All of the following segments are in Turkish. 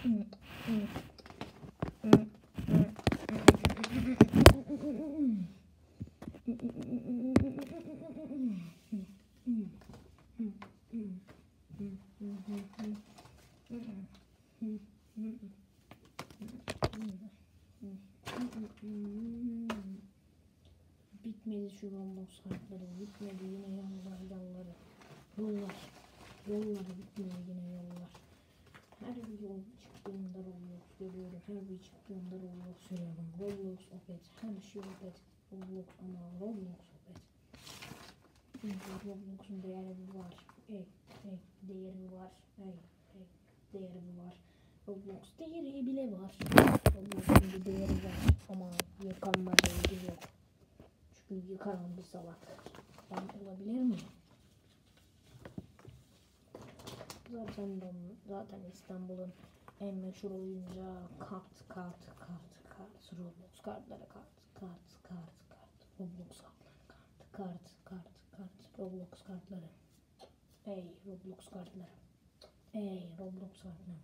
Bitmedi şu Roblox harfleri, bitmedi yine yolları. Yolları bitmedi yine yollar. Her bir yol çıktığında Roblox görüyorum, her bir çıktığında Roblox görüyorum. Roblox Opet, her şey Opet. Roblox ama Roblox Opet. Çünkü Roblox'un değeri var. Değeri var. Değeri var. Roblox değeri bile var. Roblox'un bir değeri var ama yıkanma değeri yok. Çünkü yıkaran bir salak. Ben olabilir miyim? Zaten İstanbul'un en meşhur oyuncağı kart. Roblox kartları Roblox kartları Roblox kartları. Ey Roblox kartları. Roblox kartları.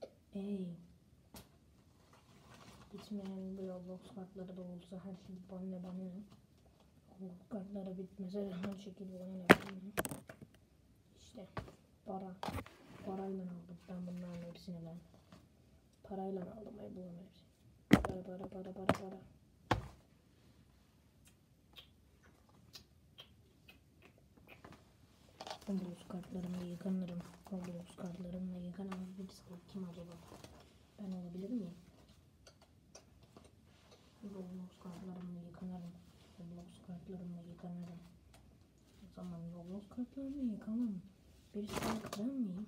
Bitmeyen bir Roblox kartları da olsa her şey bana ne. Roblox kartları bitmese her şekilde bana ne. İşte parayla aldım ben bunların hepsini ben. Parayla aldım bunların hepsini. Para. Roblox kartlarımla yıkanırım. Roblox kartlarımla yıkanan birisi kim acaba? Ben olabilir miyim? Roblox kartlarımla yıkanırım. O zaman Roblox kartlarımla yıkamam. Birisi ben miyim?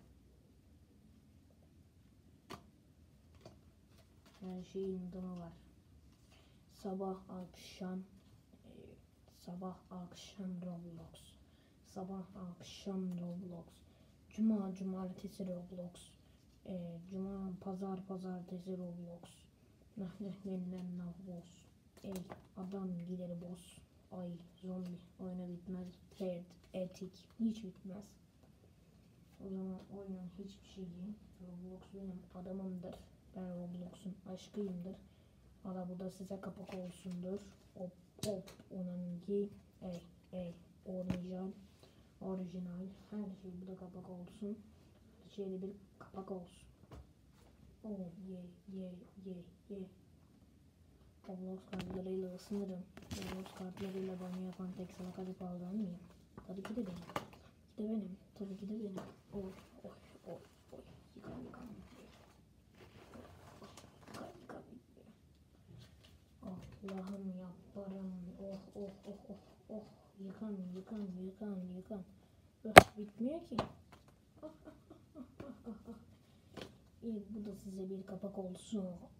Her şeyin adamı var. Sabah akşam Roblox. Sabah akşam Roblox. Cumartesi Roblox. Cuma pazartesi Roblox. Roblox. Adam gider boss. Ay zombi oyunu bitmez. Etik hiç bitmez. O zaman oyunun hiçbir şeyi. Roblox benim adamımdır. Ben Roblox'un aşkıyımdır. Valla bu da size kapak olsundur. Hop onunki orijinal her şey bu da kapak olsun. Her şeyde bir kapak olsun. Roblox kartlarıyla ısınırım. Roblox kartlarıyla banyo yapan tek salak hadi pardon mıyım? Tabii ki de benim. Oy. Yıkan. Allah'ım yaparım. Yıkan. Bitmiyor ki. İyi bu da size bir kapak olsun.